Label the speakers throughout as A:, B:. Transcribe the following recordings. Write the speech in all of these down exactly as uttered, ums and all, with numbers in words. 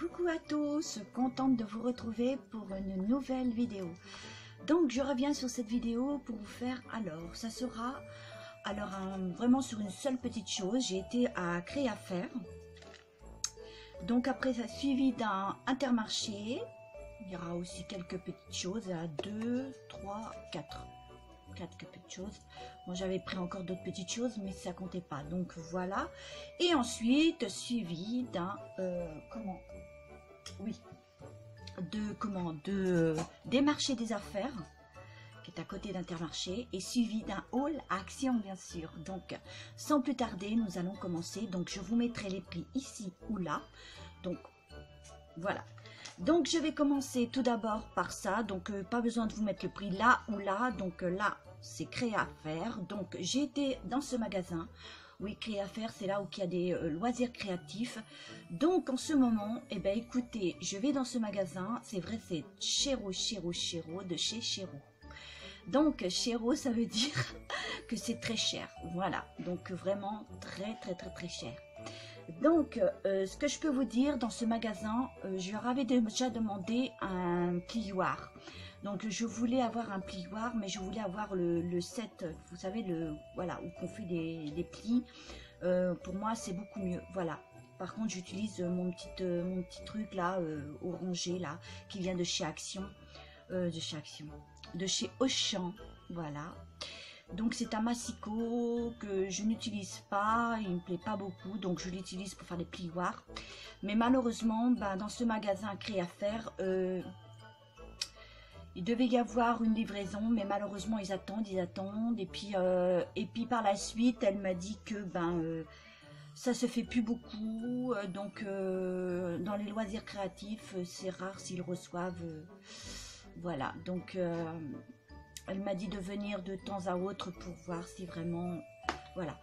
A: Coucou à tous, contente de vous retrouver pour une nouvelle vidéo. Donc je reviens sur cette vidéo pour vous faire, alors ça sera alors un, vraiment sur une seule petite chose. J'ai été à Créa Faire, donc après ça suivi d'un Intermarché. Il y aura aussi quelques petites choses à deux, trois, quatre. Quatre petites choses. Moi j'avais pris encore d'autres petites choses mais ça comptait pas, donc voilà. Et ensuite suivi d'un euh, comment oui de comment de des marchés des affaires qui est à côté d'Intermarché, et suivi d'un haul à Action bien sûr. Donc sans plus tarder nous allons commencer. Donc je vous mettrai les prix ici ou là, donc voilà. Donc je vais commencer tout d'abord par ça, donc euh, pas besoin de vous mettre le prix là ou là. Donc euh, là c'est Créa Faire, donc j'ai été dans ce magasin. Oui, Créa Faire, c'est là où il y a des euh, loisirs créatifs. Donc en ce moment, eh ben écoutez, je vais dans ce magasin, c'est vrai, c'est Chéro, Chéro, Chéro, de chez Chéro. Donc Chéro, ça veut dire que c'est très cher, voilà, donc vraiment très très très très cher. Donc, euh, ce que je peux vous dire, dans ce magasin, euh, je leur avais déjà demandé un plioir. Donc, je voulais avoir un plioir, mais je voulais avoir le, le set, vous savez, le voilà, où on fait des, des plis. Euh, pour moi, c'est beaucoup mieux, voilà. Par contre, j'utilise mon petit, euh, mon petit truc là, euh, orangé là, qui vient de chez Action, euh, de chez Action, de chez Auchan, voilà. Donc c'est un massicot que je n'utilise pas, il ne me plaît pas beaucoup, donc je l'utilise pour faire des plioirs. Mais malheureusement, ben, dans ce magasin Créa Faire, euh, il devait y avoir une livraison, mais malheureusement ils attendent, ils attendent. Et puis, euh, et puis par la suite, elle m'a dit que ben euh, ça se fait plus beaucoup. Euh, donc euh, dans les loisirs créatifs, c'est rare s'ils reçoivent. Euh, voilà, donc... Euh, elle m'a dit de venir de temps à autre pour voir si vraiment, voilà.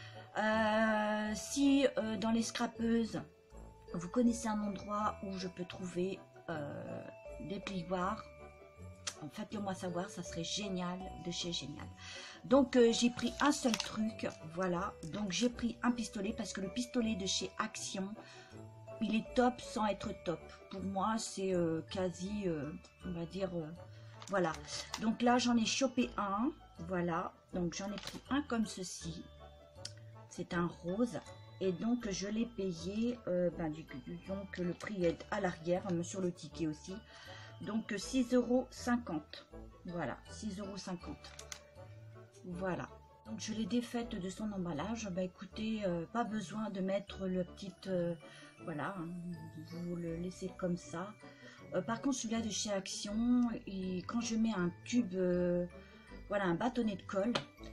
A: Euh, si euh, dans les scrapeuses, vous connaissez un endroit où je peux trouver euh, des plioirs, faites-le moi savoir, ça serait génial, de chez Génial. Donc euh, j'ai pris un seul truc, voilà. Donc j'ai pris un pistolet parce que le pistolet de chez Action, il est top sans être top. Pour moi, c'est euh, quasi, euh, on va dire... Euh, voilà, donc là j'en ai chopé un, voilà, donc j'en ai pris un comme ceci, c'est un rose, et donc je l'ai payé, euh, ben, du, donc le prix est à l'arrière, sur le ticket aussi, donc six euros cinquante, voilà, six euros cinquante, voilà. Donc je l'ai défaite de son emballage. Bah écoutez, euh, pas besoin de mettre le petit, euh, voilà, hein, vous le laissez comme ça. Euh, par contre celui-là de chez Action, et quand je mets un tube, euh, voilà, un bâtonnet de colle,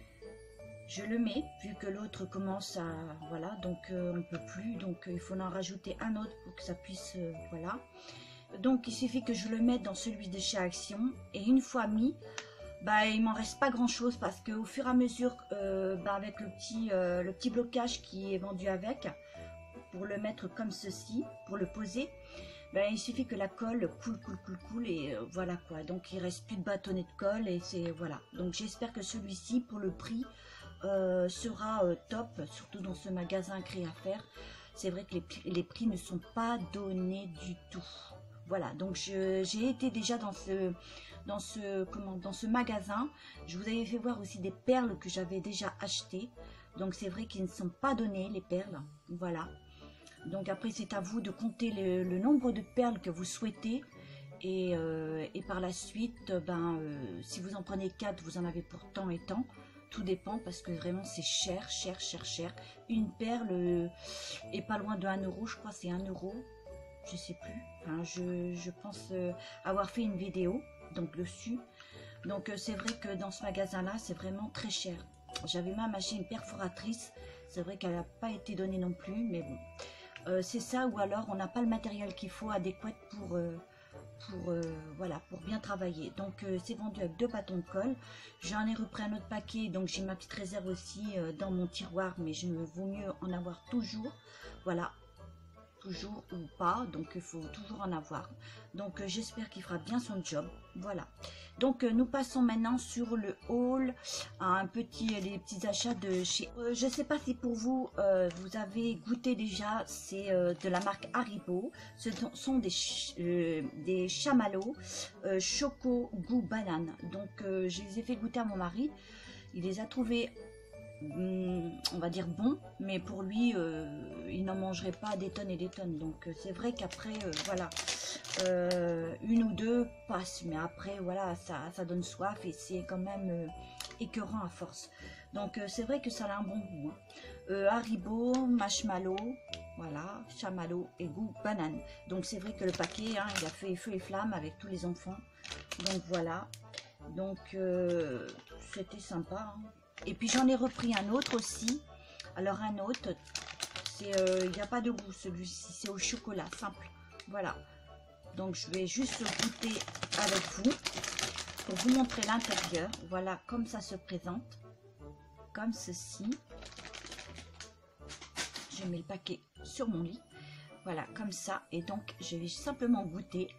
A: je le mets, vu que l'autre commence à, voilà, donc euh, on ne peut plus, donc euh, il faut en rajouter un autre pour que ça puisse, euh, voilà. Donc il suffit que je le mette dans celui de chez Action, et une fois mis, bah, il m'en reste pas grand chose parce que au fur et à mesure, euh, bah, avec le petit, euh, le petit blocage qui est vendu avec, pour le mettre comme ceci, pour le poser, bah, il suffit que la colle coule, coule, coule, coule, et euh, voilà quoi. Donc il reste plus de bâtonnet de colle, et c'est voilà. Donc j'espère que celui-ci, pour le prix, euh, sera euh, top, surtout dans ce magasin Créa Faire. C'est vrai que les, les prix ne sont pas donnés du tout. Voilà, donc j'ai été déjà dans ce... Dans ce, comment, dans ce magasin, je vous avais fait voir aussi des perles que j'avais déjà achetées. Donc c'est vrai qu'ils ne sont pas donnés, les perles. Voilà. Donc après c'est à vous de compter le, le nombre de perles que vous souhaitez. Et, euh, et par la suite, ben, euh, si vous en prenez quatre, vous en avez pour tant et tant. Tout dépend parce que vraiment c'est cher, cher, cher, cher. Une perle euh, est pas loin de un euro, je crois c'est un euro. Je sais plus. Enfin, je, je pense euh, avoir fait une vidéo donc dessus. Donc euh, c'est vrai que dans ce magasin là c'est vraiment très cher. J'avais même acheté une perforatrice, c'est vrai qu'elle n'a pas été donnée non plus, mais bon, euh, c'est ça, ou alors on n'a pas le matériel qu'il faut adéquat pour euh, pour euh, voilà, pour bien travailler. Donc euh, c'est vendu avec deux bâtons de colle. J'en ai repris un autre paquet, donc j'ai ma petite réserve aussi euh, dans mon tiroir, mais je me vaut mieux en avoir toujours. Voilà, toujours ou pas, donc il faut toujours en avoir. Donc euh, j'espère qu'il fera bien son job. Voilà. Donc euh, nous passons maintenant sur le haul, à un petit, les petits achats de chez... Euh, je ne sais pas si pour vous, euh, vous avez goûté déjà, c'est euh, de la marque Haribo. Ce sont des, ch euh, des chamallows euh, choco goût banane. Donc euh, je les ai fait goûter à mon mari. Il les a trouvés, hum, on va dire bons, mais pour lui, euh, il n'en mangerait pas des tonnes et des tonnes. Donc euh, c'est vrai qu'après, euh, voilà... Euh, une ou deux passent, mais après voilà, ça, ça donne soif et c'est quand même euh, écœurant à force. Donc euh, c'est vrai que ça a un bon goût, hein. euh, Haribo, marshmallow, voilà, chamallow et goût banane. Donc c'est vrai que le paquet, hein, il a fait feu et flamme avec tous les enfants. Donc voilà, donc euh, c'était sympa, hein. Et puis j'en ai repris un autre aussi. Alors un autre, c'est euh, il n'y a pas de goût, celui-ci c'est au chocolat simple. Voilà. Donc je vais juste goûter avec vous pour vous montrer l'intérieur. Voilà comme ça se présente, comme ceci. Je mets le paquet sur mon lit, voilà comme ça, et donc je vais simplement goûter.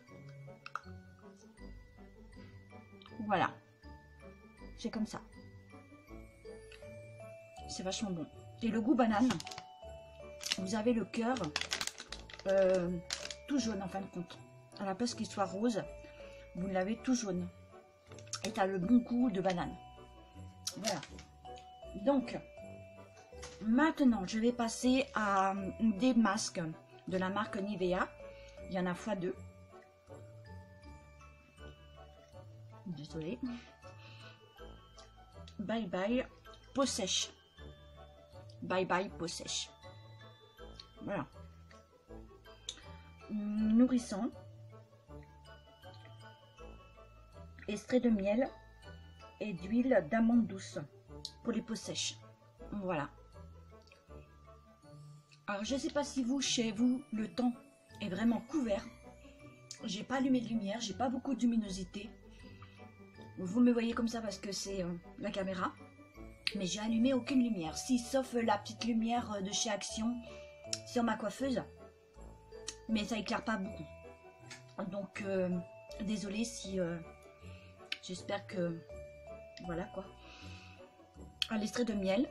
A: Voilà, c'est comme ça, c'est vachement bon. Et le goût banane, vous avez le cœur euh, tout jaune en fin de compte. À la place qu'il soit rose, vous l'avez tout jaune. Et tu as le bon goût de banane. Voilà. Donc, maintenant, je vais passer à des masques de la marque Nivea. Il y en a fois deux. Désolée. Bye bye peau sèche. Bye bye peau sèche. Voilà. Nourrissant, extrait de miel et d'huile d'amande douce pour les peaux sèches. Voilà. Alors je sais pas si vous, chez vous, le temps est vraiment couvert. J'ai pas allumé de lumière, j'ai pas beaucoup de luminosité. Vous me voyez comme ça parce que c'est euh, la caméra, mais j'ai allumé aucune lumière, si sauf la petite lumière de chez Action sur ma coiffeuse. Mais ça éclaire pas beaucoup, donc euh, désolé si euh, j'espère que voilà quoi. Un extrait de miel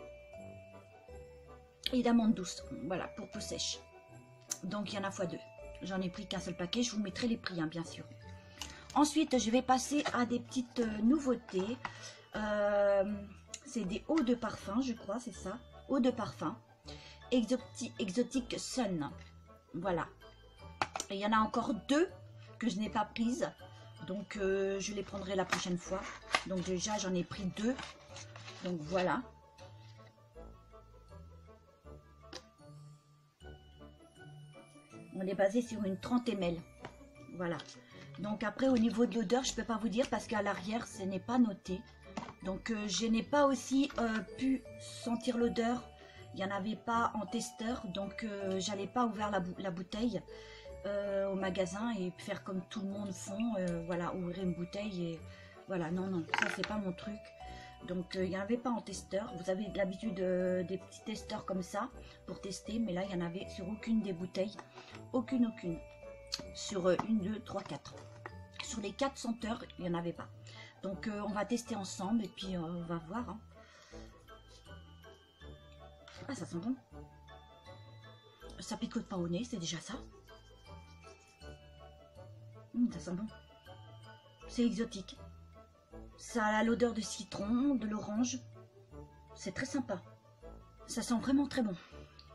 A: et d'amande douce, voilà, pour peau sèche. Donc il y en a fois deux, j'en ai pris qu'un seul paquet, je vous mettrai les prix, hein, bien sûr. Ensuite je vais passer à des petites euh, nouveautés. euh, c'est des eaux de parfum, je crois, c'est ça, eau de parfum Exotic, Exotic Sun, voilà. Il y en a encore deux que je n'ai pas prises, donc euh, je les prendrai la prochaine fois. Donc déjà j'en ai pris deux, donc voilà. On est basé sur une trente millilitres, voilà. Donc après au niveau de l'odeur, je peux pas vous dire parce qu'à l'arrière ce n'est pas noté. Donc euh, je n'ai pas aussi euh, pu sentir l'odeur. Il n'y en avait pas en testeur, donc euh, j'allais pas ouvrir la, bou la bouteille. Euh, au magasin et faire comme tout le monde font, euh, voilà, ouvrir une bouteille et voilà, non, non, ça c'est pas mon truc. Donc il euh, n'y en avait pas en testeur. Vous avez l'habitude euh, des petits testeurs comme ça pour tester, mais là il y en avait sur aucune des bouteilles, aucune, aucune. Sur euh, une, deux, trois, quatre. Sur les quatre senteurs, il n'y en avait pas. Donc euh, on va tester ensemble et puis euh, on va voir, hein. Ah, ça sent bon. Ça picote pas au nez, c'est déjà ça. Mmh, ça sent bon. C'est exotique. Ça a l'odeur de citron, de l'orange. C'est très sympa. Ça sent vraiment très bon.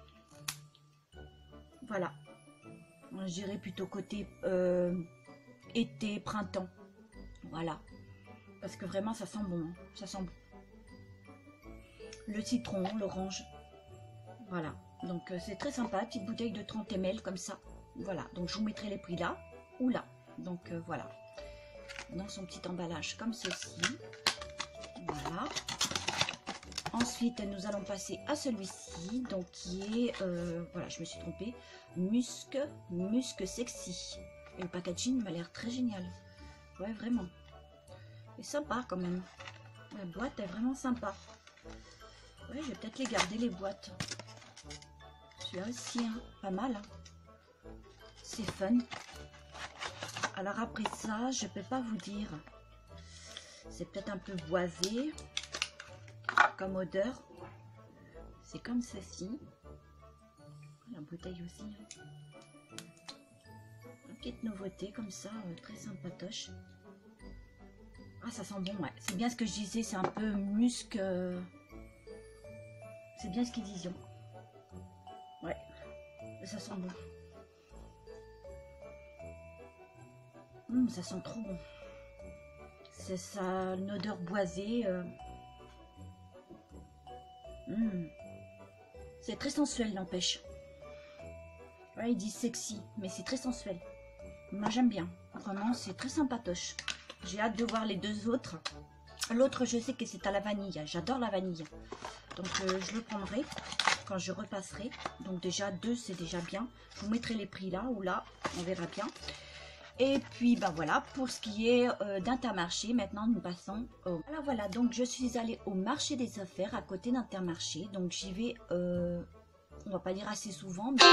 A: Voilà. Je dirais plutôt côté euh, été, printemps. Voilà. Parce que vraiment, ça sent bon. Hein. Ça sent bon. Le citron, l'orange. Voilà. Donc, euh, c'est très sympa. Petite bouteille de trente millilitres comme ça. Voilà. Donc, je vous mettrai les prix là ou là. Donc euh, voilà, dans son petit emballage comme ceci. Voilà. Ensuite, nous allons passer à celui-ci, donc qui est, euh, voilà, je me suis trompée, Musc, Musc Sexy. Et le packaging m'a l'air très génial. Ouais, vraiment. Et sympa quand même. La boîte est vraiment sympa. Ouais, je vais peut-être les garder, les boîtes. Celui-là aussi, hein, pas mal. Hein. c'est fun. Alors après ça, je peux pas vous dire. C'est peut-être un peu boisé comme odeur. C'est comme ceci. La bouteille aussi. Hein. Une petite nouveauté comme ça, euh, très sympatoche. Ah, ça sent bon, ouais. C'est bien ce que je disais, c'est un peu musc. Euh... C'est bien ce qu'ils disaient. Ouais, ça sent bon. Mmh, ça sent trop bon. C'est ça, une odeur boisée. Euh... Mmh. C'est très sensuel, n'empêche. Ouais, ils disent sexy, mais c'est très sensuel. Moi, j'aime bien. Vraiment, c'est très sympatoche. J'ai hâte de voir les deux autres. L'autre, je sais que c'est à la vanille. J'adore la vanille. Donc, euh, je le prendrai quand je repasserai. Donc, déjà, deux, c'est déjà bien. Je vous mettrai les prix là ou là. On verra bien. Et puis, ben voilà, pour ce qui est euh, d'Intermarché, maintenant, nous passons au... Alors, voilà, donc, je suis allée au marché des affaires à côté d'Intermarché. Donc, j'y vais, euh, on va pas dire assez souvent, mais...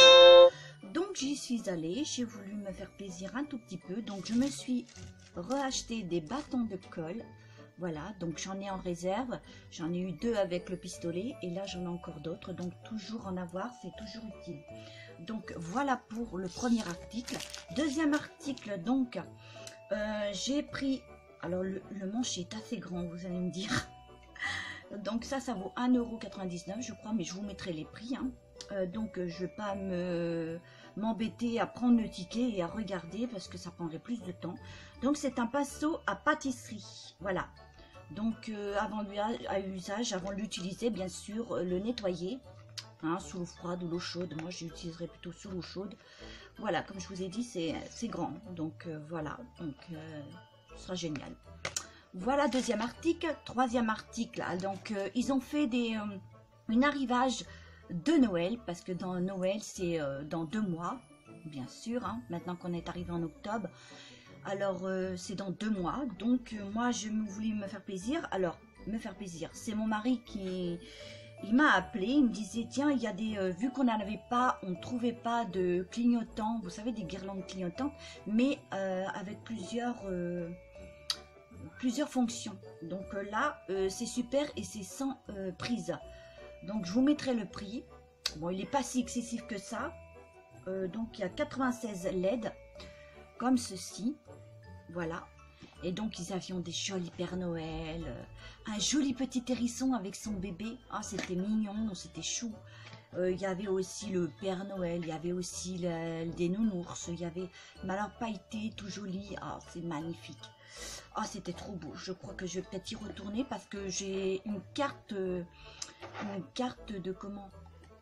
A: Donc, j'y suis allée. J'ai voulu me faire plaisir un tout petit peu. Donc, je me suis reacheté des bâtons de colle. Voilà, donc j'en ai en réserve. J'en ai eu deux avec le pistolet. Et là, j'en ai encore d'autres. Donc, toujours en avoir, c'est toujours utile. Donc, voilà pour le premier article. Deuxième article, donc, euh, j'ai pris... Alors, le, le manche est assez grand, vous allez me dire. Donc, ça, ça vaut un euro quatre-vingt-dix-neuf, je crois. Mais je vous mettrai les prix, hein. Euh, donc euh, je ne vais pas me m'embêter à prendre le ticket et à regarder parce que ça prendrait plus de temps. Donc c'est un pinceau à pâtisserie, voilà. Donc euh, avant à usage, avant de l'utiliser, bien sûr, euh, le nettoyer, hein, sous l'eau froide ou l'eau chaude. Moi j'utiliserai plutôt sous l'eau chaude. Voilà, comme je vous ai dit, c'est grand, donc euh, voilà, donc euh, ce sera génial. Voilà, deuxième article. Troisième article, donc euh, ils ont fait des euh, un arrivage de Noël, parce que dans Noël c'est euh, dans deux mois, bien sûr, hein, maintenant qu'on est arrivé en octobre, alors euh, c'est dans deux mois, donc euh, moi je voulais me faire plaisir. Alors me faire plaisir, c'est mon mari qui il m'a appelé, il me disait tiens, il y a des, euh, vu qu'on n'en avait pas, on ne trouvait pas de clignotants, vous savez, des guirlandes clignotantes, mais euh, avec plusieurs euh, plusieurs fonctions. Donc euh, là euh, c'est super et c'est sans euh, prise. Donc, je vous mettrai le prix. Bon, il n'est pas si excessif que ça. Euh, donc, il y a quatre-vingt-seize L E D, comme ceci. Voilà. Et donc, ils avaient des jolis Père Noël. Euh, un joli petit hérisson avec son bébé. Ah, c'était mignon, c'était chou. Euh, il y avait aussi le Père Noël. Il y avait aussi le, des nounours. Il y avait, mais alors, pailleté, tout joli. Ah, c'est magnifique. Ah, c'était trop beau. Je crois que je vais peut-être y retourner parce que j'ai une carte... Euh, une carte de comment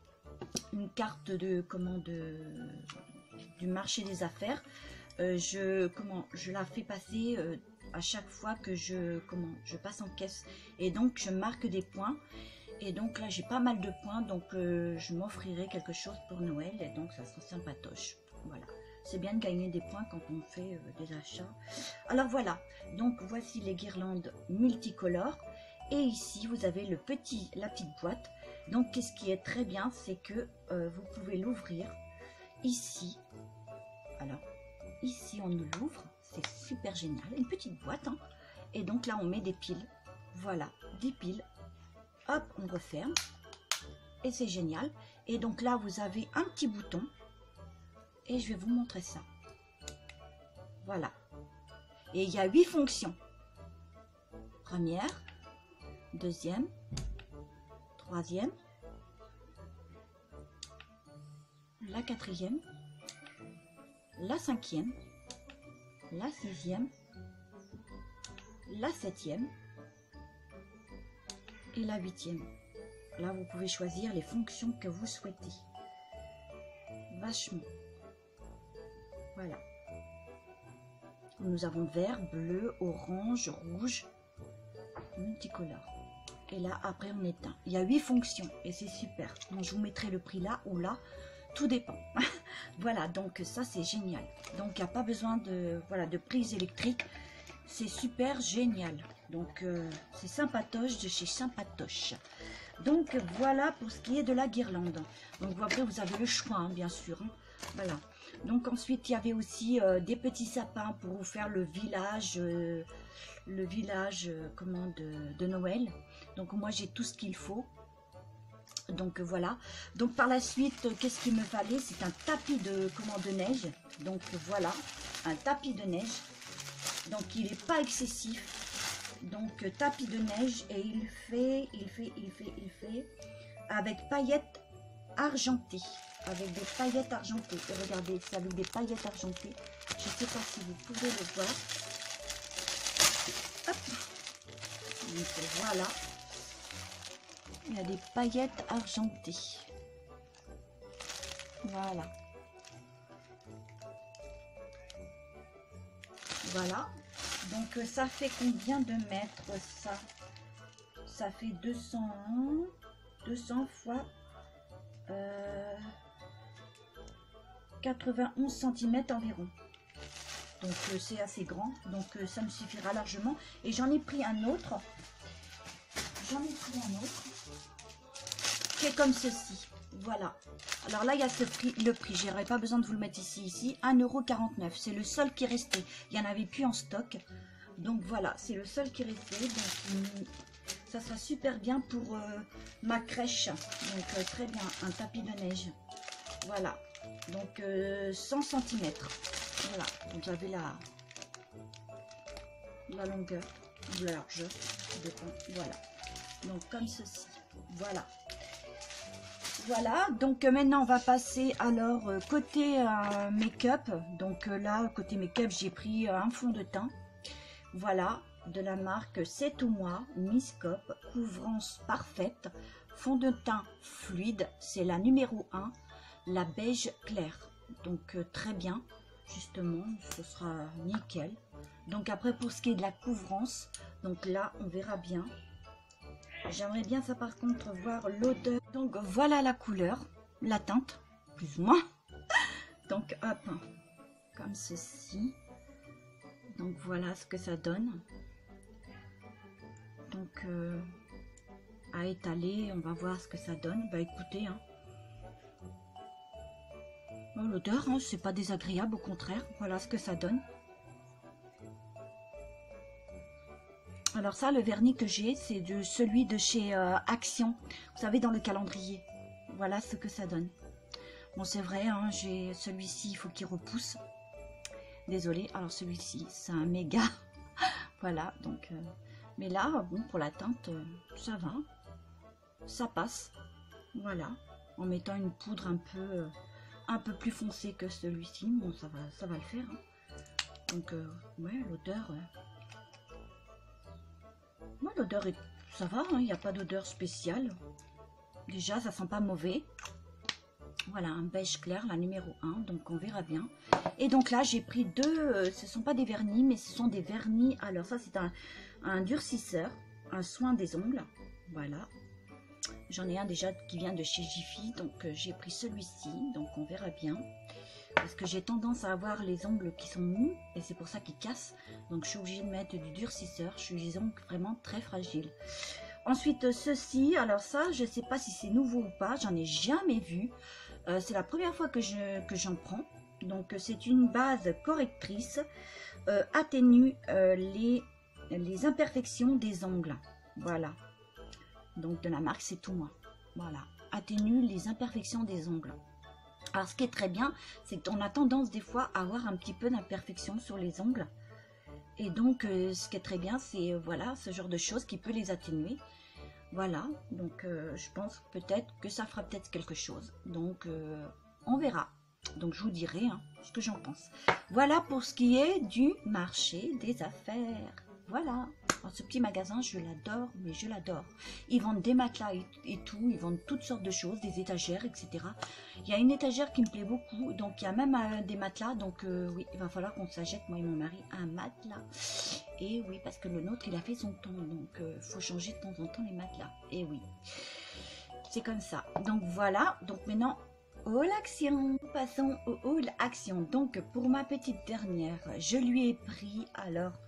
A: une carte de comment de du marché des affaires. Euh, je comment je la fais passer euh, à chaque fois que je comment je passe en caisse, et donc je marque des points, et donc là j'ai pas mal de points, donc euh, je m'offrirai quelque chose pour Noël, et donc ça sera sympatoche. Voilà, c'est bien de gagner des points quand on fait euh, des achats. Alors voilà, donc voici les guirlandes multicolores. Et ici, vous avez le petit, la petite boîte. Donc, qu'est-ce qui est très bien, c'est que euh, vous pouvez l'ouvrir ici. Alors, ici, on l'ouvre. C'est super génial. Une petite boîte. Hein. Et donc, là, on met des piles. Voilà, des piles. Hop, on referme. Et c'est génial. Et donc, là, vous avez un petit bouton. Et je vais vous montrer ça. Voilà. Et il y a huit fonctions. Première. Deuxième, troisième, la quatrième, la cinquième, la sixième, la septième et la huitième. Là, vous pouvez choisir les fonctions que vous souhaitez. Vachement. Voilà. Nous avons vert, bleu, orange, rouge, multicolore. Et là, après, on éteint. Il y a huit fonctions et c'est super. Donc, je vous mettrai le prix là ou là. Tout dépend. Voilà, donc ça, c'est génial. Donc, il n'y a pas besoin de, voilà, de prise électrique. C'est super génial. Donc, euh, c'est sympatoche de chez Sympatoche. Donc voilà pour ce qui est de la guirlande. Donc après vous avez le choix hein, bien sûr. Hein. Voilà. Donc ensuite il y avait aussi euh, des petits sapins pour vous faire le village, euh, le village euh, comment de, de Noël. Donc moi j'ai tout ce qu'il faut. Donc voilà. Donc par la suite, qu'est-ce qu'il me fallait? C'est un tapis de comment de neige. Donc voilà, un tapis de neige. Donc il n'est pas excessif. Donc tapis de neige et il fait, il fait, il fait, il fait avec paillettes argentées. Avec des paillettes argentées. Et regardez, c'est avec des paillettes argentées. Je ne sais pas si vous pouvez le voir. Hop. Donc voilà. Il y a des paillettes argentées. Voilà. Voilà. Donc ça fait combien de mètres ça? Ça fait deux cents, deux cents fois euh, quatre-vingt-onze centimètres environ. Donc euh, c'est assez grand. Donc euh, ça me suffira largement. Et j'en ai pris un autre. J'en ai pris un autre. Qui est comme ceci. Voilà. Alors là, il y a ce prix, le prix. Je n'aurais pas besoin de vous le mettre ici. Ici, un euro quarante-neuf. C'est le seul qui restait. Il n'y en avait plus en stock. Donc voilà, c'est le seul qui restait. Donc ça sera super bien pour euh, ma crèche. Donc euh, très bien, un tapis de neige. Voilà. Donc euh, cent centimètres. Voilà. Donc j'avais la, la longueur, la largeur. Voilà. Donc comme ceci. Voilà. Voilà, donc euh, maintenant on va passer alors euh, côté euh, make-up. Donc euh, là, côté make-up, j'ai pris euh, un fond de teint. Voilà, de la marque C'est tout moi, Miss Cop, couvrance parfaite, fond de teint fluide, c'est la numéro un, la beige clair. Donc euh, très bien, justement, ce sera nickel. Donc après pour ce qui est de la couvrance, donc là on verra bien. J'aimerais bien ça par contre voir l'odeur. Donc voilà la couleur, la teinte, plus ou moins. Donc hop, comme ceci. Donc voilà ce que ça donne. Donc euh, à étaler, on va voir ce que ça donne. Bah écoutez, hein. Bon, l'odeur, hein, c'est pas désagréable, au contraire. Voilà ce que ça donne. Alors ça, le vernis que j'ai, c'est de celui de chez euh, Action. Vous savez, dans le calendrier. Voilà ce que ça donne. Bon, c'est vrai, hein, j'ai celui-ci, il faut qu'il repousse. Désolée. Alors celui-ci, c'est un méga. Voilà, donc... Euh, mais là, bon, pour la teinte, euh, ça va. Ça passe. Voilà. En mettant une poudre un peu, euh, un peu plus foncée que celui-ci. Bon, ça va, ça va le faire. Hein. Donc, euh, ouais, l'odeur... Euh, Moi, l'odeur, est... ça va, il hein, n'y a pas d'odeur spéciale. Déjà, ça sent pas mauvais. Voilà, un beige clair, la numéro un, donc on verra bien. Et donc là, j'ai pris deux, euh, ce ne sont pas des vernis, mais ce sont des vernis. Alors ça, c'est un, un durcisseur, un soin des ongles. Voilà. J'en ai un déjà qui vient de chez Jiffy, donc euh, j'ai pris celui-ci, donc on verra bien. Parce que j'ai tendance à avoir les ongles qui sont mous et c'est pour ça qu'ils cassent. Donc je suis obligée de mettre du durcisseur. Je suis les ongles vraiment très fragiles. Ensuite ceci, alors ça je ne sais pas si c'est nouveau ou pas. J'en ai jamais vu. Euh, c'est la première fois que je que j'en prends. Donc c'est une base correctrice. Euh, atténue euh, les, les imperfections des ongles. Voilà. Donc de la marque C'est tout moi. Voilà. Atténue les imperfections des ongles. Alors, ce qui est très bien, c'est qu'on a tendance des fois à avoir un petit peu d'imperfection sur les ongles. Et donc, euh, ce qui est très bien, c'est euh, voilà, ce genre de choses qui peut les atténuer. Voilà, donc euh, je pense peut-être que ça fera peut-être quelque chose. Donc, euh, on verra. Donc, je vous dirai hein, ce que j'en pense. Voilà pour ce qui est du marché des affaires. Voilà. Alors, ce petit magasin, je l'adore, mais je l'adore. Ils vendent des matelas et, et tout, ils vendent toutes sortes de choses, des étagères, et cetera. Il y a une étagère qui me plaît beaucoup, donc il y a même euh, des matelas, donc euh, oui, il va falloir qu'on s'achète, moi et mon mari, un matelas. Et oui, parce que le nôtre, il a fait son temps, donc il euh, faut changer de temps en temps les matelas. Et oui, c'est comme ça. Donc voilà, donc maintenant, haul action. Passons au haul action. Donc pour ma petite dernière, je lui ai pris alors...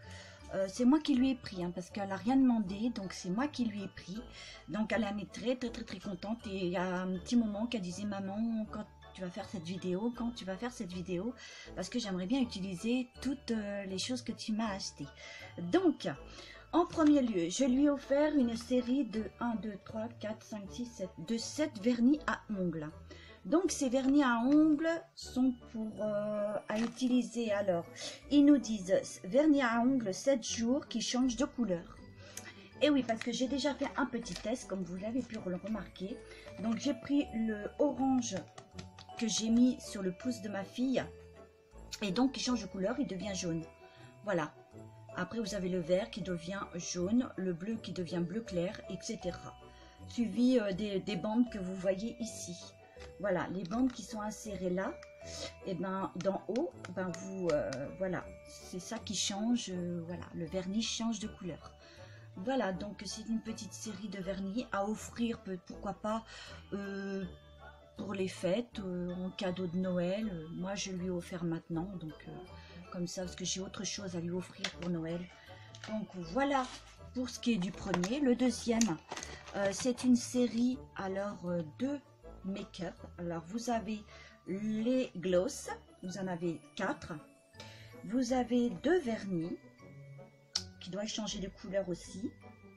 A: Euh, c'est moi qui lui ai pris, hein, parce qu'elle n'a rien demandé, donc c'est moi qui lui ai pris. Donc elle en est très très très très contente. Et il y a un petit moment qu'elle disait, maman, quand tu vas faire cette vidéo, quand tu vas faire cette vidéo, parce que j'aimerais bien utiliser toutes euh, les choses que tu m'as achetées. Donc, en premier lieu, je lui ai offert une série de un, deux, trois, quatre, cinq, six, sept, de sept vernis à ongles. Donc ces vernis à ongles sont pour euh, à utiliser. Alors, ils nous disent vernis à ongles sept jours qui changent de couleur. Et oui, parce que j'ai déjà fait un petit test, comme vous l'avez pu le remarquer. Donc j'ai pris le orange que j'ai mis sur le pouce de ma fille. Et donc il change de couleur, il devient jaune. Voilà. Après vous avez le vert qui devient jaune, le bleu qui devient bleu clair, et cetera. Suivi euh, des, des bandes que vous voyez ici. Voilà, les bandes qui sont insérées là, et ben d'en haut, ben vous, euh, voilà, c'est ça qui change, euh, voilà, le vernis change de couleur. Voilà, donc c'est une petite série de vernis à offrir, pourquoi pas, euh, pour les fêtes, euh, en cadeau de Noël. Moi, je lui ai offert maintenant, donc euh, comme ça, parce que j'ai autre chose à lui offrir pour Noël. Donc voilà pour ce qui est du premier. Le deuxième, euh, c'est une série, alors, euh, de make-up. Alors vous avez les gloss, vous en avez quatre, vous avez deux vernis qui doivent changer de couleur aussi,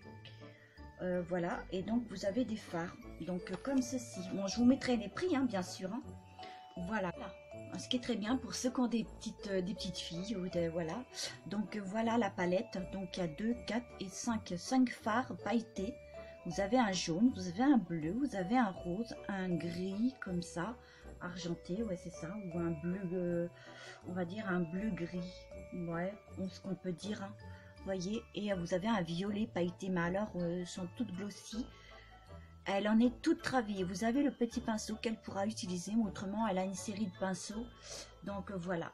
A: euh, voilà, et donc vous avez des fards, donc comme ceci. Bon, je vous mettrai les prix, hein, bien sûr, hein. Voilà, ce qui est très bien pour ceux qui ont des petites, euh, des petites filles, ou des, voilà. Donc voilà la palette, donc il y a deux, quatre et cinq, cinq fards pailletés. Vous avez un jaune, vous avez un bleu, vous avez un rose, un gris comme ça, argenté, ouais c'est ça, ou un bleu, euh, on va dire un bleu gris, ouais, ce qu'on peut dire, hein, voyez, et vous avez un violet pailleté, mais alors euh, sont toutes glossy, elle en est toute travaillée. Vous avez le petit pinceau qu'elle pourra utiliser, ou autrement elle a une série de pinceaux, donc euh, voilà.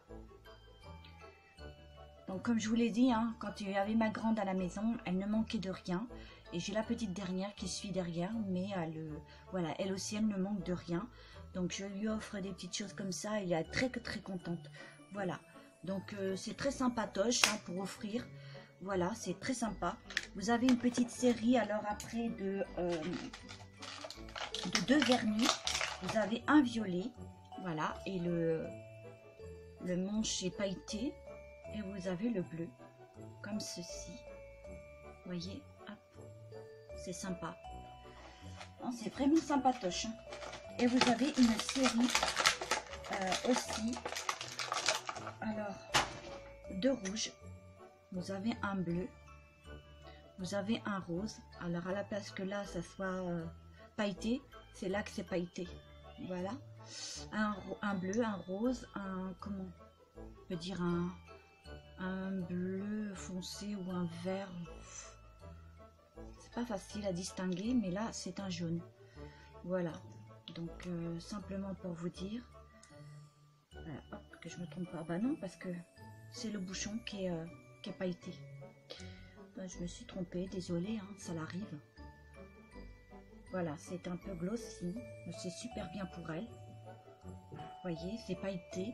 A: Donc comme je vous l'ai dit, hein, quand il y avait ma grande à la maison, elle ne manquait de rien. Et j'ai la petite dernière qui suit derrière, mais elle, euh, voilà, elle aussi, elle ne manque de rien. Donc je lui offre des petites choses comme ça, elle est très très contente. Voilà, donc euh, c'est très sympatoche, hein, pour offrir. Voilà, c'est très sympa. Vous avez une petite série, alors après, de, euh, de deux vernis. Vous avez un violet, voilà, et le, le manche est pailleté. Et vous avez le bleu, comme ceci. Voyez, c'est sympa. C'est vraiment sympatoche. Hein. Et vous avez une série euh, aussi, alors, de rouge. Vous avez un bleu. Vous avez un rose. Alors, à la place que là, ça soit euh, pailleté, c'est là que c'est pailleté. Voilà. Un, un bleu, un rose, un, comment on peut dire, un... un bleu foncé ou un vert, c'est pas facile à distinguer, mais là c'est un jaune. Voilà, donc euh, simplement pour vous dire, voilà, hop, que je me trompe pas. Bah non, parce que c'est le bouchon qui est, euh, qui est pailleté. Ben, je me suis trompée, désolée, hein, ça l'arrive. Voilà, c'est un peu glossy, mais c'est super bien pour elle. Vous voyez, c'est pailleté.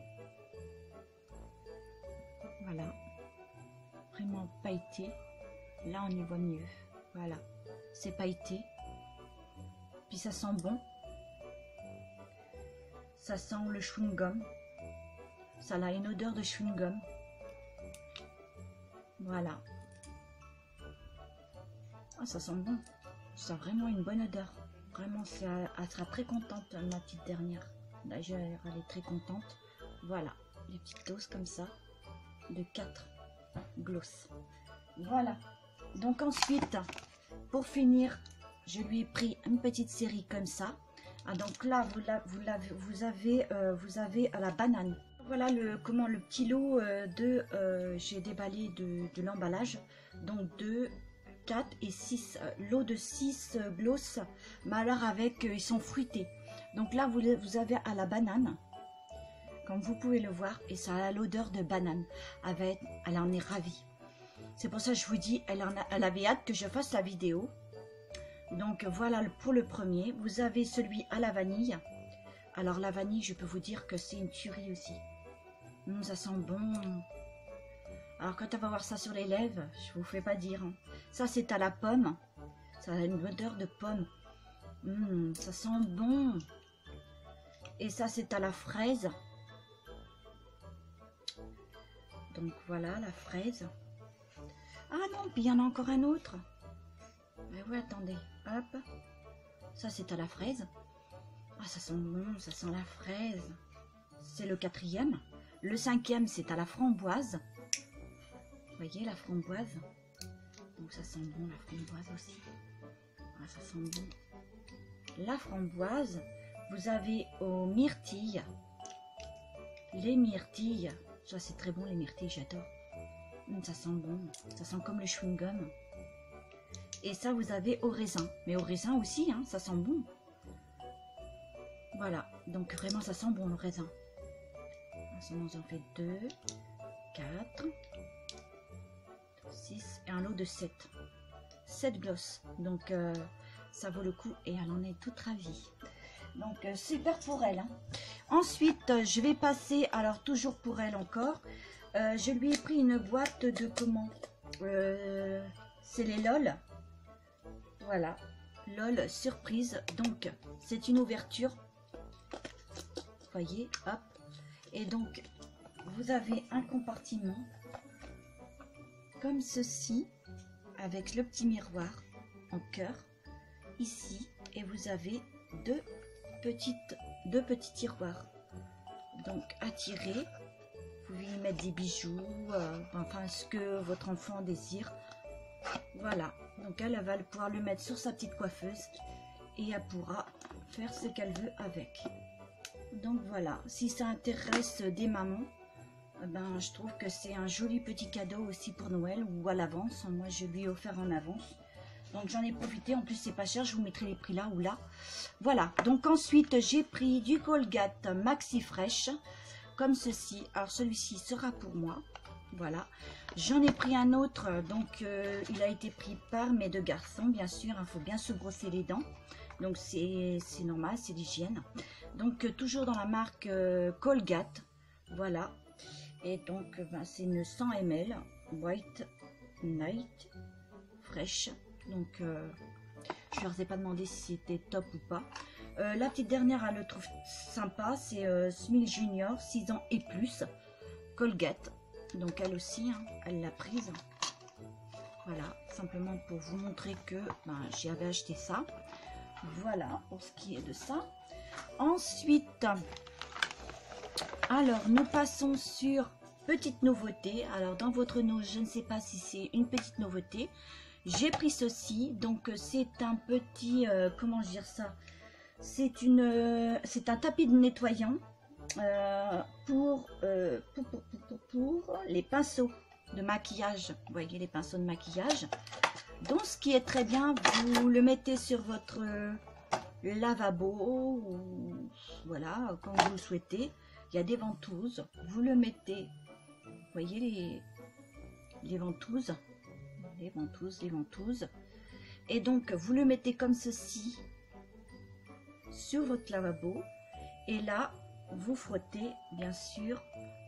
A: Voilà, vraiment pailleté. Là on y voit mieux. Voilà, c'est pailleté. Puis ça sent bon. Ça sent le chewing-gum. Ça a une odeur de chewing-gum. Voilà. Ah, ça sent bon. Ça a vraiment une bonne odeur. Vraiment, elle sera très contente, ma petite dernière. D'ailleurs, elle est très contente. Voilà, les petites doses comme ça. De quatre gloss. Voilà. Donc ensuite, pour finir, je lui ai pris une petite série comme ça. Ah, donc là, vous, la, vous, la, vous avez, euh, vous avez à la banane. Voilà le comment le petit lot euh, de, euh, j'ai déballé de, de l'emballage. Donc deux, quatre et six. Euh, lot de six euh, gloss, mais alors avec, euh, ils sont fruités. Donc là, vous, vous avez à la banane. Comme vous pouvez le voir, et ça a l'odeur de banane. Avec, elle en est ravie. C'est pour ça que je vous dis, elle, en a, elle avait hâte que je fasse la vidéo. Donc voilà pour le premier. Vous avez celui à la vanille. Alors la vanille, je peux vous dire que c'est une tuerie aussi. Mmh, ça sent bon. Alors quand on va voir ça sur les lèvres, je vous fais pas dire. Hein. Ça c'est à la pomme. Ça a une odeur de pomme. Mmh, ça sent bon. Et ça c'est à la fraise. Donc voilà la fraise. Ah non, puis il y en a encore un autre. Mais oui, attendez. Hop. Ça c'est à la fraise. Ah ça sent bon, ça sent la fraise. C'est le quatrième. Le cinquième c'est à la framboise. Vous voyez la framboise. Donc ça sent bon la framboise aussi. Ah, ça sent bon. La framboise. Vous avez aux myrtilles. Les myrtilles. Ça c'est très bon les myrtilles, j'adore. Ça sent bon. Ça sent comme le chewing-gum. Et ça vous avez au raisin. Mais au raisin aussi, hein, ça sent bon. Voilà. Donc vraiment ça sent bon le raisin. Sinon j'en fais deux, quatre, six et un lot de sept. sept glosses. Donc euh, ça vaut le coup et elle en est toute ravie. Donc euh, super pour elle. Hein. Ensuite euh, je vais passer, alors toujours pour elle encore, euh, je lui ai pris une boîte de comment euh, c'est les LOL. Voilà, LOL surprise. Donc c'est une ouverture. Vous voyez, hop. Et donc, vous avez un compartiment comme ceci, avec le petit miroir en cœur, ici. Et vous avez deux, petites, deux petits tiroirs. Donc, à tirer, vous pouvez y mettre des bijoux, euh, enfin, ce que votre enfant désire. Voilà. Donc, elle, elle va pouvoir le mettre sur sa petite coiffeuse et elle pourra faire ce qu'elle veut avec. Donc voilà, si ça intéresse des mamans, ben, je trouve que c'est un joli petit cadeau aussi pour Noël ou à l'avance. Moi, je lui ai offert en avance. Donc j'en ai profité, en plus c'est pas cher, je vous mettrai les prix là ou là. Voilà, donc ensuite j'ai pris du Colgate Maxi Fresh, comme ceci. Alors celui-ci sera pour moi, voilà. J'en ai pris un autre, donc euh, il a été pris par mes deux garçons, bien sûr, il faut bien se brosser les dents. Donc c'est normal, c'est l'hygiène. Donc euh, toujours dans la marque euh, Colgate, voilà. Et donc ben, c'est une cent millilitres White Night Fresh. Donc euh, je leur ai pas demandé si c'était top ou pas. Euh, la petite dernière, elle le trouve sympa, c'est euh, Smile Junior, six ans et plus, Colgate. Donc elle aussi, hein, elle l'a prise. Voilà, simplement pour vous montrer que ben, j'y avais acheté ça. Voilà pour ce qui est de ça. Ensuite, alors nous passons sur petite nouveauté. Alors dans votre nom, je ne sais pas si c'est une petite nouveauté. J'ai pris ceci. Donc c'est un petit, euh, comment dire ça, c'est une, euh, c'est un tapis de nettoyant euh, pour, euh, pour, pour, pour, pour, pour les pinceaux de maquillage. Vous voyez les pinceaux de maquillage. Donc ce qui est très bien, vous le mettez sur votre lavabo ou voilà, quand vous le souhaitez. Il y a des ventouses, vous le mettez, vous voyez les, les ventouses, les ventouses, les ventouses. Et donc vous le mettez comme ceci sur votre lavabo. Et là, vous frottez bien sûr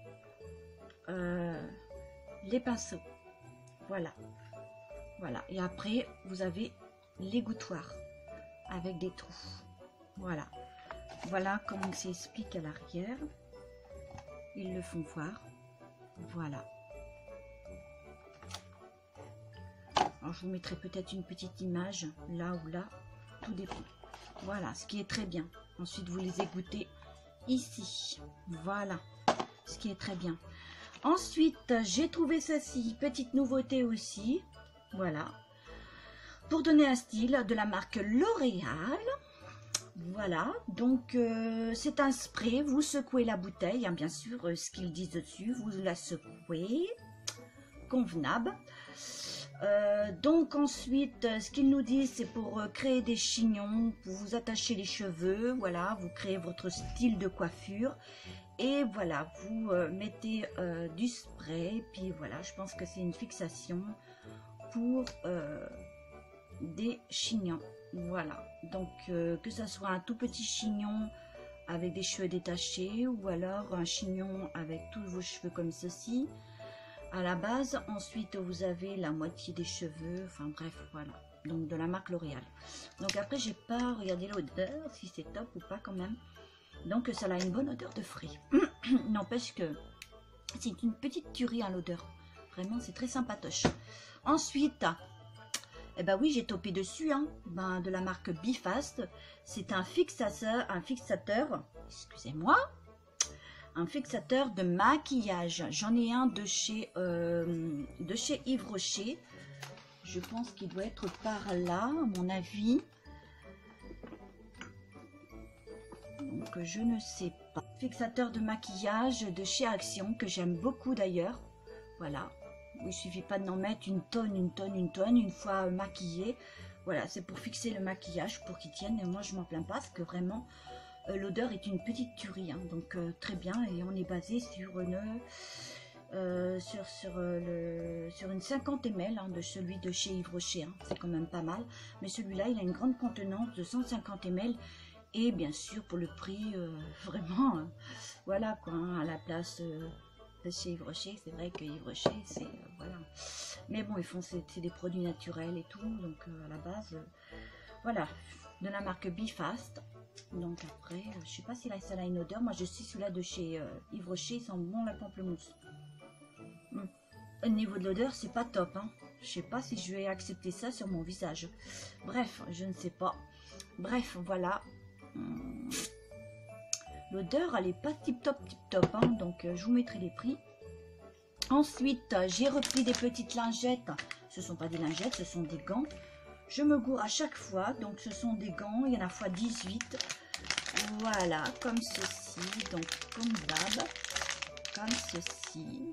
A: euh, les pinceaux. Voilà. Voilà, et après vous avez l'égouttoir avec des trous. Voilà, voilà comment ça explique à l'arrière. Ils le font voir. Voilà. Alors je vous mettrai peut-être une petite image là ou là, tout dépend. Voilà, ce qui est très bien. Ensuite vous les égouttez ici. Voilà, ce qui est très bien. Ensuite j'ai trouvé ceci, petite nouveauté aussi. Voilà, pour donner un style, de la marque L'Oréal. Voilà, donc euh, c'est un spray, vous secouez la bouteille, hein, bien sûr, euh, ce qu'ils disent dessus, vous la secouez, convenable. Euh, donc ensuite, euh, ce qu'ils nous disent, c'est pour euh, créer des chignons, pour vous attacher les cheveux, voilà, vous créez votre style de coiffure. Et voilà, vous euh, mettez euh, du spray, puis voilà, je pense que c'est une fixation pour euh, des chignons. Voilà, donc euh, que ça soit un tout petit chignon avec des cheveux détachés ou alors un chignon avec tous vos cheveux comme ceci, à la base. Ensuite, vous avez la moitié des cheveux. Enfin bref, voilà. Donc de la marque L'Oréal. Donc après, j'ai pas regardé l'odeur, si c'est top ou pas quand même. Donc ça a une bonne odeur de frais. N'empêche que c'est une petite tuerie à l'odeur. Vraiment, c'est très sympatoche. Ensuite, eh ben oui, j'ai topé dessus, hein, ben, de la marque Bifast. C'est un fixateur, un fixateur, excusez-moi, un fixateur de maquillage. J'en ai un de chez, euh, de chez Yves Rocher. Je pense qu'il doit être par là, à mon avis. Donc, je ne sais pas. Fixateur de maquillage de chez Action, que j'aime beaucoup d'ailleurs. Voilà. Il suffit pas d'en mettre une tonne, une tonne, une tonne, une fois maquillé. Voilà, c'est pour fixer le maquillage, pour qu'il tienne. Et moi, je m'en plains pas, parce que vraiment, euh, l'odeur est une petite tuerie. Hein, donc, euh, très bien. Et on est basé sur une, euh, sur, sur, euh, le, sur une cinquante millilitres hein, de celui de chez Yves Rocher. Hein. C'est quand même pas mal. Mais celui-là, il a une grande contenance de cent cinquante millilitres. Et bien sûr, pour le prix, euh, vraiment, euh, voilà quoi, hein, à la place... Euh, chez Yves Rocher, c'est vrai que Yves Rocher, c'est euh, voilà. Mais bon, ils font c'est des produits naturels et tout, donc euh, à la base, euh, voilà, de la marque Bifast. Donc après, euh, je sais pas si là ça a une odeur. Moi, je sais celui-là de chez euh, Yves Rocher, il sent bon la pamplemousse. Hum. Au niveau de l'odeur, c'est pas top. Hein. Je sais pas si je vais accepter ça sur mon visage. Bref, je ne sais pas. Bref, voilà. Hum. L'odeur, elle est pas tip top, tip top, hein, donc euh, je vous mettrai les prix. Ensuite, euh, j'ai repris des petites lingettes. Ce ne sont pas des lingettes, ce sont des gants. Je me gourre à chaque fois, donc ce sont des gants. Il y en a fois dix-huit. Voilà, comme ceci, donc comme d'hab, comme ceci.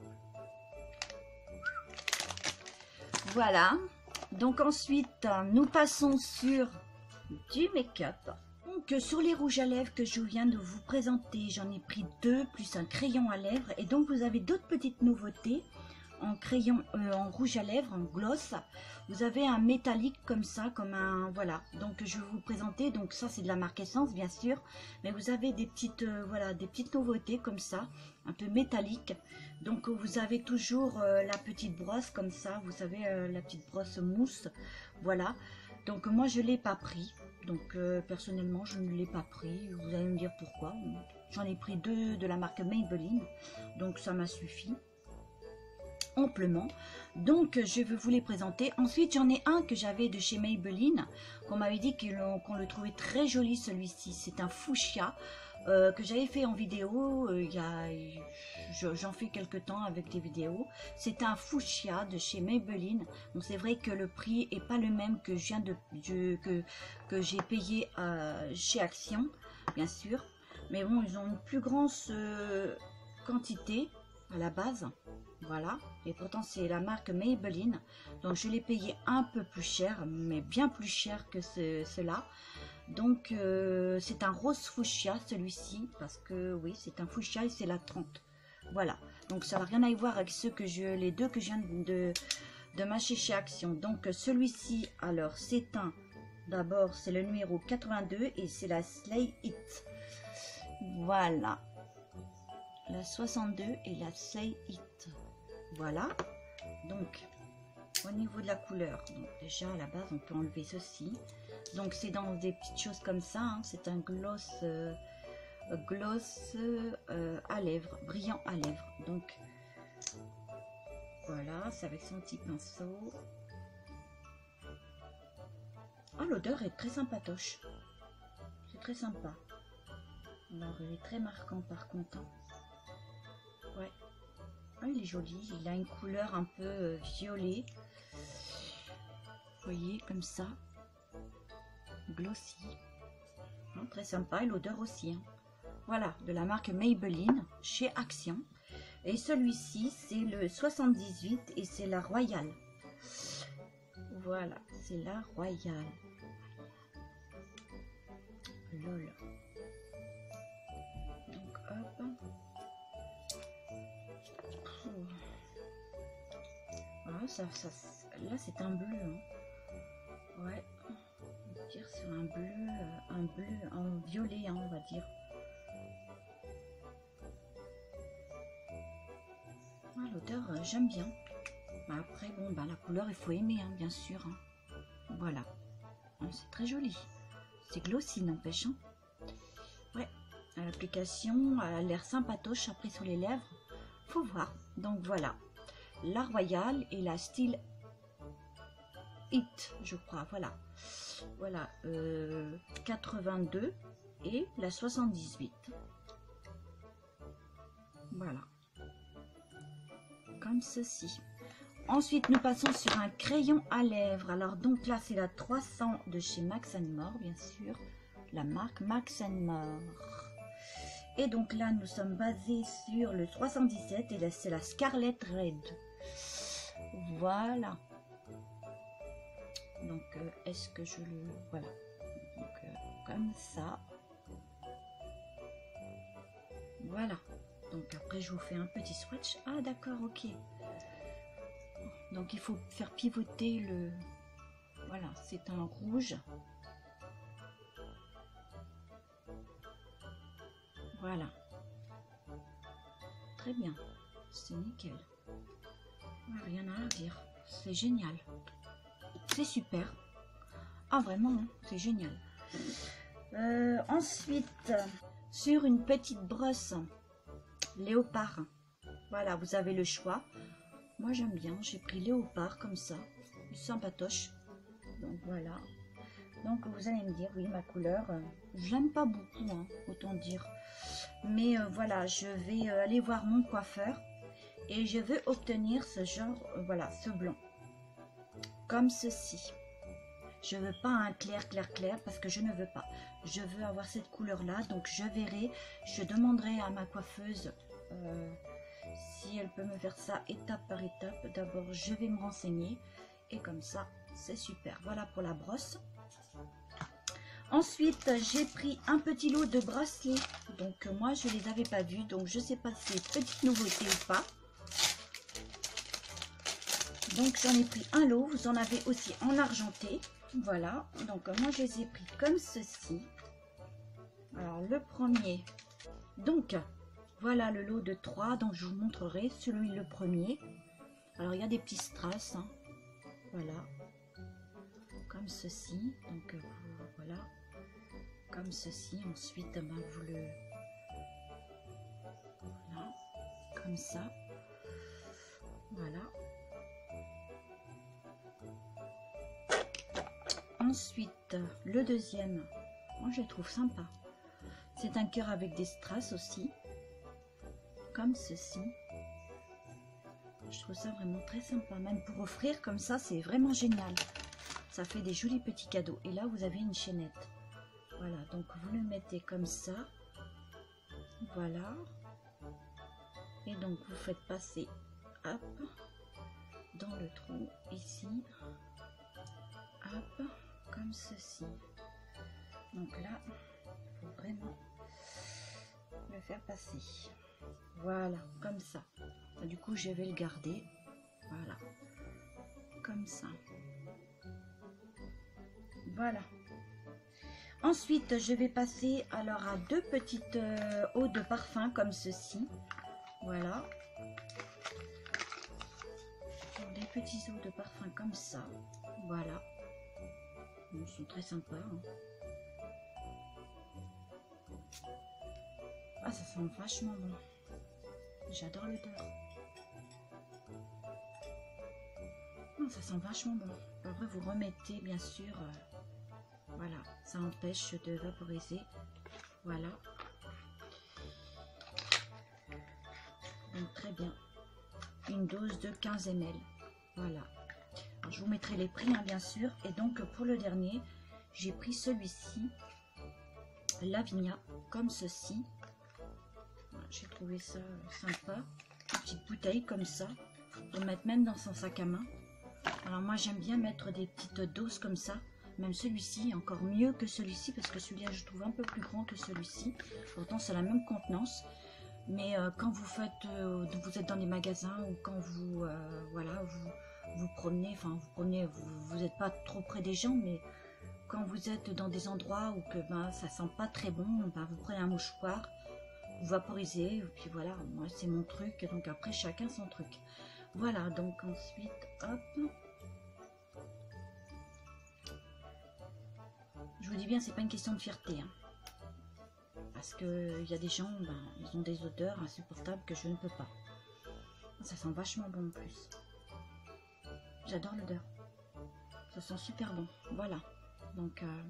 A: Voilà. Donc ensuite, nous passons sur du make-up. Donc sur les rouges à lèvres que je viens de vous présenter, j'en ai pris deux plus un crayon à lèvres. Et donc vous avez d'autres petites nouveautés en crayon, euh, en rouge à lèvres, en gloss. Vous avez un métallique comme ça, comme un voilà. Donc je vais vous présenter. Donc ça c'est de la marque Essence bien sûr, mais vous avez des petites euh, voilà des petites nouveautés comme ça, un peu métallique. Donc vous avez toujours euh, la petite brosse comme ça. Vous savez euh, la petite brosse mousse, voilà. Donc moi je l'ai pas pris. Donc euh, personnellement je ne l'ai pas pris, vous allez me dire pourquoi. J'en ai pris deux de la marque Maybelline, donc ça m'a suffi amplement. Donc je vais vous les présenter. Ensuite j'en ai un que j'avais de chez Maybelline, qu'on m'avait dit qu'on qu'on le trouvait très joli celui-ci. C'est un fuchsia euh, que j'avais fait en vidéo, euh, il y a, j'en fais quelques temps avec des vidéos. C'est un fuchsia de chez Maybelline. Bon, c'est vrai que le prix est pas le même que je viens de je, que que j'ai payé euh, chez Action, bien sûr. Mais bon, ils ont une plus grande euh, quantité à la base. Voilà. Et pourtant, c'est la marque Maybelline. Donc, je l'ai payé un peu plus cher, mais bien plus cher que ce, cela. Donc, euh, c'est un rose fuchsia, celui-ci. Parce que, oui, c'est un fuchsia et c'est la trente. Voilà. Donc, ça n'a rien à y voir avec ceux que je, les deux que je viens de, de m'acheter chez Action. Donc, celui-ci, alors, c'est un... D'abord, c'est le numéro quatre-vingt-deux et c'est la Slay It. Voilà. La soixante-deux et la Slay It. Voilà. Donc, au niveau de la couleur, donc déjà à la base, on peut enlever ceci. Donc, c'est dans des petites choses comme ça. Hein. C'est un gloss, euh, gloss euh, à lèvres, brillant à lèvres. Donc, voilà, c'est avec son petit pinceau. Ah, l'odeur est très sympatoche. C'est très sympa. Alors, il est très marquant par contre. Ouais. Ah, il est joli. Il a une couleur un peu euh, violet. Vous voyez, comme ça. Glossy. Hein, très sympa. Et l'odeur aussi. Hein. Voilà, de la marque Maybelline chez Action. Et celui-ci, c'est le soixante-dix-huit et c'est la Royale. Voilà, c'est la Royale. Lol. Donc hop. Voilà, ça, ça, là c'est un bleu. Hein. Ouais. On va dire sur un bleu, un bleu, un violet, hein, on va dire. Ah, l'odeur, euh, j'aime bien. Bah, après, bon, bah, la couleur, il faut aimer, hein, bien sûr. Hein. Voilà. C'est très joli. C'est glossy, n'empêche. Hein. Ouais, l'application a l'air sympatoche après sur les lèvres. Faut voir. Donc voilà. La Royale et la Style Hit, je crois. Voilà. Voilà. Euh, quatre-vingt-deux et la soixante-dix-huit. Voilà. Comme ceci. Ensuite, nous passons sur un crayon à lèvres. Alors, donc là, c'est la trois cents de chez Max and More, bien sûr. La marque Max and More. Et donc là, nous sommes basés sur le soixante-dix-sept et c'est la Scarlet Red. Voilà. Donc, euh, est-ce que je le... Voilà. Donc, euh, comme ça. Voilà. Donc, après, je vous fais un petit swatch. Ah, d'accord, ok. Donc, il faut faire pivoter le... Voilà, c'est un rouge. Voilà. Très bien. C'est nickel. Rien à dire. C'est génial. C'est super. Ah, vraiment, hein, c'est génial. Euh, ensuite, sur une petite brosse léopard. Voilà, vous avez le choix. Moi, j'aime bien. J'ai pris léopard comme ça. Sympatoche. Donc, voilà. Donc, vous allez me dire, oui, ma couleur, euh, je l'aime pas beaucoup, hein, autant dire. Mais euh, voilà, je vais euh, aller voir mon coiffeur et je veux obtenir ce genre, euh, voilà, ce blond. Comme ceci. Je veux pas un clair, clair, clair parce que je ne veux pas. Je veux avoir cette couleur-là, donc je verrai. Je demanderai à ma coiffeuse euh, si elle peut me faire ça étape par étape. D'abord, je vais me renseigner et comme ça, c'est super. Voilà pour la brosse. Ensuite, j'ai pris un petit lot de bracelets. Donc, moi, je ne les avais pas vus. Donc, je ne sais pas si c'est une petite nouveauté ou pas. Donc, j'en ai pris un lot. Vous en avez aussi en argenté. Voilà. Donc, moi, je les ai pris comme ceci. Alors, le premier. Donc, voilà le lot de trois. Donc, je vous montrerai celui le premier. Alors, il y a des petits strass. Hein. Voilà. Comme ceci. Donc, vous, voilà. Comme ceci, ensuite ben, vous le voilà, comme ça, voilà. Ensuite, le deuxième, moi je le trouve sympa. C'est un cœur avec des strass aussi, comme ceci. Je trouve ça vraiment très sympa, même pour offrir comme ça, c'est vraiment génial. Ça fait des jolis petits cadeaux. Et là, vous avez une chaînette. Voilà, donc vous le mettez comme ça. Voilà. Et donc vous faites passer, hop, dans le trou, ici. Hop, comme ceci. Donc là, il faut vraiment le faire passer. Voilà, comme ça. Du coup, je vais le garder. Voilà. Comme ça. Voilà. Ensuite, je vais passer alors à deux petites euh, eaux de parfum comme ceci. Voilà. Des petits eaux de parfum comme ça. Voilà. Ils sont très sympas. Hein. Ah, ça sent vachement bon. J'adore l'odeur. Oh, ça sent vachement bon. Après, vous remettez bien sûr... Euh, voilà, ça empêche de vaporiser. Voilà. Donc très bien. Une dose de quinze millilitres. Voilà. Alors, je vous mettrai les prix, hein, bien sûr. Et donc pour le dernier, j'ai pris celui-ci. Lavinia, comme ceci. J'ai trouvé ça sympa. Une petite bouteille comme ça. Pour mettre même dans son sac à main. Alors moi j'aime bien mettre des petites doses comme ça. Même celui-ci, encore mieux que celui-ci, parce que celui-là, je trouve un peu plus grand que celui-ci. Pourtant, c'est la même contenance. Mais euh, quand vous faites, euh, vous êtes dans des magasins ou quand vous, euh, voilà, vous vous promenez, enfin, vous promenez, vous n'êtes pas trop près des gens, mais quand vous êtes dans des endroits où que ben, ça sent pas très bon, ben, vous prenez un mouchoir, vaporiser, et puis voilà, moi c'est mon truc, donc après chacun son truc. Voilà, donc ensuite, hop. Je vous dis bien, c'est pas une question de fierté, hein. Parce que il y a des gens, ben, ils ont des odeurs insupportables que je ne peux pas. Ça sent vachement bon en plus. J'adore l'odeur. Ça sent super bon. Voilà. Donc, euh,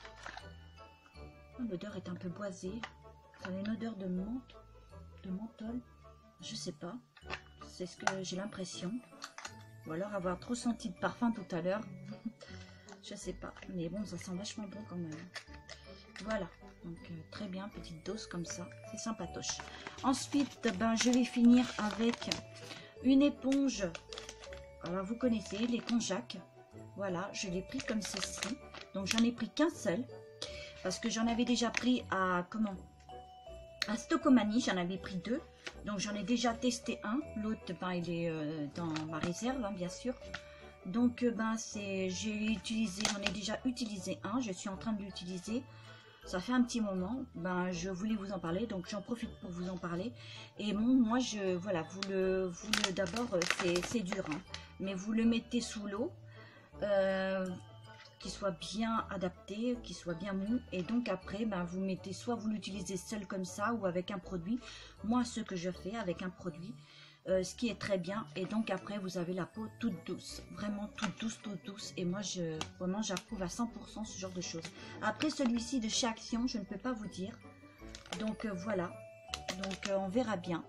A: l'odeur est un peu boisée. Ça a une odeur de menthe, de menthol. Je sais pas. C'est ce que j'ai l'impression. Ou alors avoir trop senti de parfum tout à l'heure. Je sais pas. Mais bon, ça sent vachement bon quand même. Voilà. Donc, euh, très bien. Petite dose comme ça. C'est sympatoche. Ensuite, ben, je vais finir avec une éponge. Alors, vous connaissez l'éponge Jacques. Voilà. Je l'ai pris comme ceci. Donc, j'en ai pris qu'un seul. Parce que j'en avais déjà pris à... Comment à Stockomanie, j'en avais pris deux. Donc, j'en ai déjà testé un. L'autre, ben, il est euh, dans ma réserve, hein, bien sûr. Donc, euh, ben, c'est, j'ai utilisé, j'en ai déjà utilisé un. Je suis en train de l'utiliser. Ça fait un petit moment. Ben, je voulais vous en parler. Donc, j'en profite pour vous en parler. Et bon, moi, je, voilà, vous le, vous le, d'abord, c'est dur. Hein, mais vous le mettez sous l'eau. Euh, qu'il soit bien adapté, qu'il soit bien mou. Et donc après, ben, vous mettez, soit vous l'utilisez seul comme ça ou avec un produit. Moi, ce que je fais avec un produit, euh, ce qui est très bien. Et donc après, vous avez la peau toute douce. Vraiment toute douce, toute douce. Et moi, je vraiment, j'approuve à cent pour cent ce genre de choses. Après, celui-ci de chez Action, je ne peux pas vous dire. Donc euh, voilà. Donc euh, on verra bien.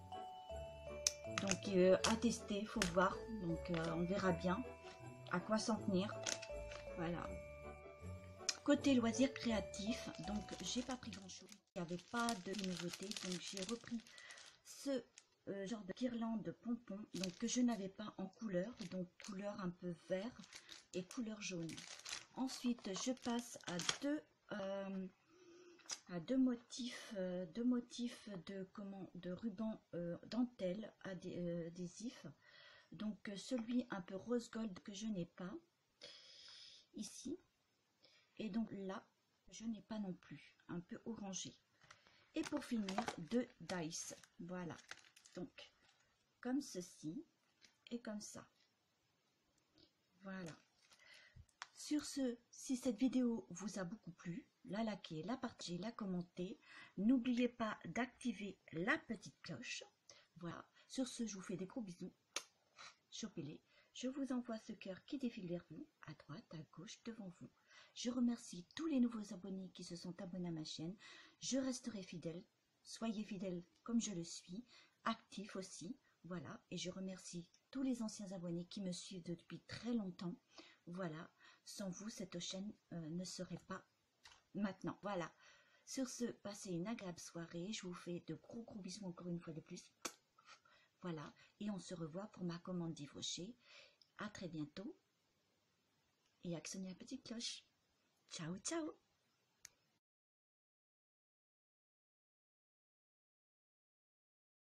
A: Donc euh, à tester, il faut voir. Donc euh, on verra bien à quoi s'en tenir. Voilà. Côté loisirs créatifs, donc j'ai pas pris grand chose. Il n'y avait pas de nouveauté. Donc j'ai repris ce euh, genre de guirlande pompon. Donc que je n'avais pas en couleur. Donc couleur un peu vert et couleur jaune. Ensuite je passe à deux euh, à deux motifs, euh, deux motifs de comment de ruban euh, dentelle adhésif. Donc celui un peu rose gold que je n'ai pas. Ici, et donc là je n'ai pas non plus, un peu orangé. Et pour finir, deux dice, voilà, donc comme ceci et comme ça. Voilà. Sur ce, si cette vidéo vous a beaucoup plu, la likez, la partagez, la commentez. N'oubliez pas d'activer la petite cloche. Voilà. Sur ce, je vous fais des gros bisous. Chopez-les. Je vous envoie ce cœur qui défile vers vous, à droite, à gauche, devant vous. Je remercie tous les nouveaux abonnés qui se sont abonnés à ma chaîne. Je resterai fidèle. Soyez fidèles comme je le suis. Actifs aussi. Voilà. Et je remercie tous les anciens abonnés qui me suivent depuis très longtemps. Voilà. Sans vous, cette chaîne euh, ne serait pas maintenant. Voilà. Sur ce, passez une agréable soirée. Je vous fais de gros gros bisous encore une fois de plus. Voilà, et on se revoit pour ma commande d'Yves Rocher. À très bientôt. Et actionnez la petite cloche. Ciao, ciao.